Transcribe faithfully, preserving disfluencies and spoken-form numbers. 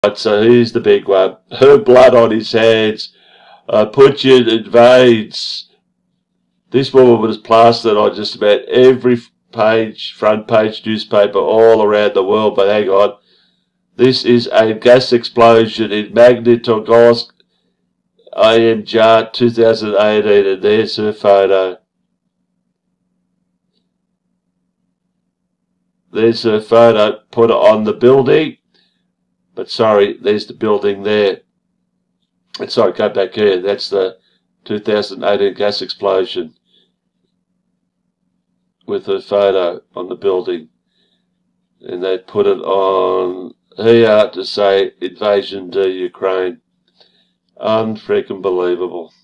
Right, so here's the big one. Her blood on his hands. Uh, Putin invades. This woman was plastered on just about every page, front page newspaper all around the world. But hang on. This is a gas explosion in Magnitogorsk, I M J two thousand eighteen, and there's her photo. There's her photo. Put it on the building. But sorry, there's the building there. And sorry, go back here. That's the two thousand eighteen gas explosion with her photo on the building. And they put it on here to say invasion to Ukraine. Unfreaking believable.